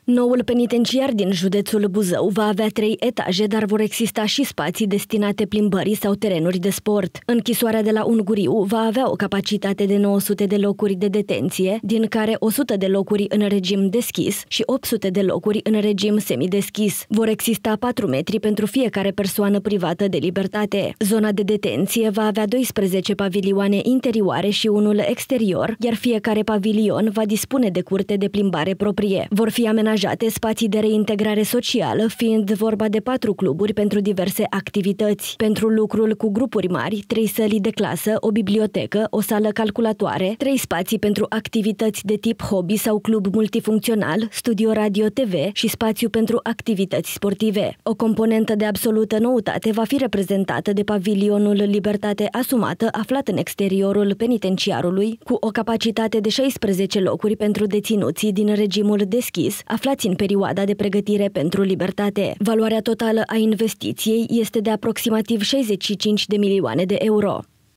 Noul penitenciar din județul Buzău va avea 3 etaje, dar vor exista și spații destinate plimbării sau terenuri de sport. Închisoarea de la Unguriu va avea o capacitate de 900 de locuri de detenție, din care 100 de locuri în regim deschis și 800 de locuri în regim semideschis. Vor exista 4 metri pentru fiecare persoană privată de libertate. Zona de detenție va avea 12 pavilioane interioare și unul exterior, iar fiecare pavilion va dispune de curte de plimbare proprie. Vor fi amenajate spații de reintegrare socială, fiind vorba de 4 cluburi pentru diverse activități. Pentru lucrul cu grupuri mari, 3 săli de clasă, o bibliotecă, o sală calculatoare, 3 spații pentru activități de tip hobby sau club multifuncțional, studio radio-TV și spațiu pentru activități sportive. O componentă de absolută noutate va fi reprezentată de pavilionul Libertate Asumată, aflat în exteriorul penitenciarului, cu o capacitate de 16 locuri pentru deținuții din regimul deschis, aflați în perioada de pregătire pentru libertate. Valoarea totală a investiției este de aproximativ 65 de milioane de euro.